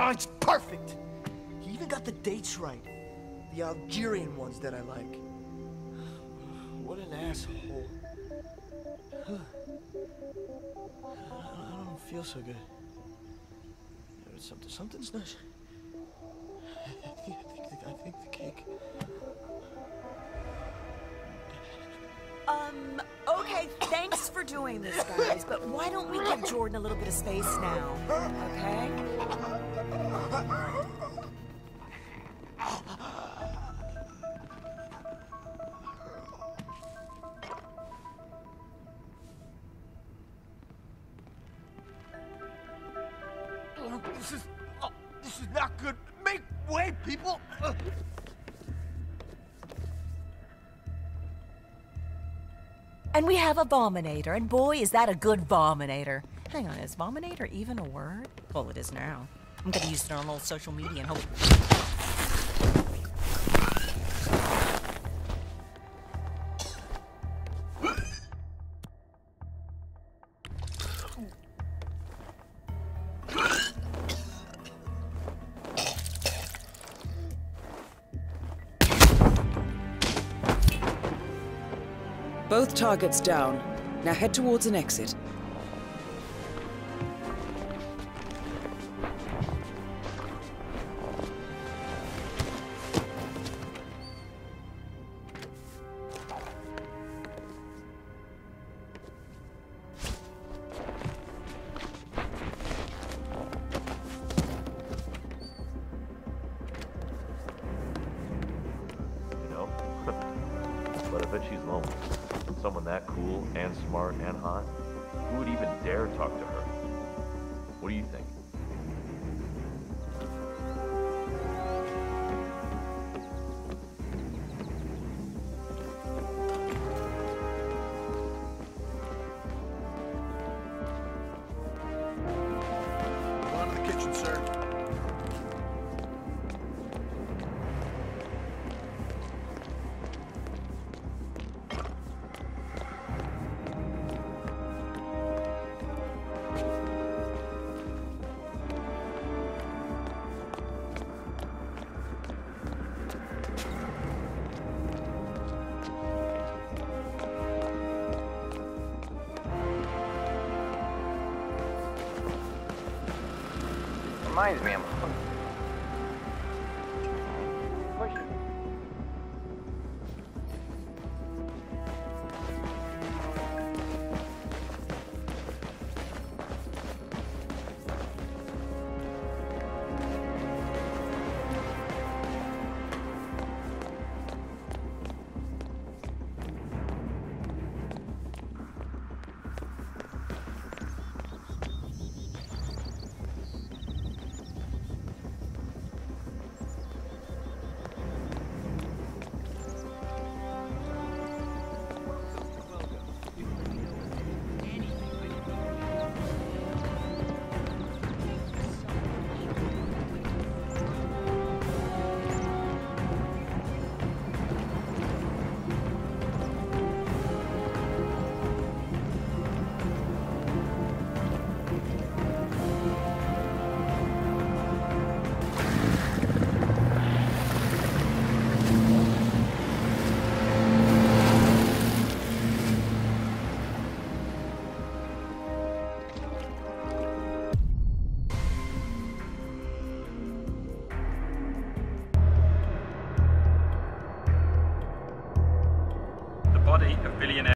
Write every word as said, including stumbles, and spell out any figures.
Oh, it's perfect! He even got the dates right. The Algerian ones that I like. What an asshole. I don't feel so good. Something, something's not... I think, I think, I think the cake... Um, okay, thanks for doing this, guys, but why don't we give Jordan a little bit of space now, okay? Oh, this is... Oh, this is not good. Make way, people! Uh. And we have a vominator, and boy, is that a good vominator. Hang on, is vominator even a word? Well, it is now. I'm gonna use it on old social media and hope... Both targets down. Now head towards an exit. You know? But I bet she's lonely. Someone that cool and smart and hot, who would even dare talk to her? What do you think? Go on to the kitchen, sir. Reminds me, I'm hungry. Body of billionaire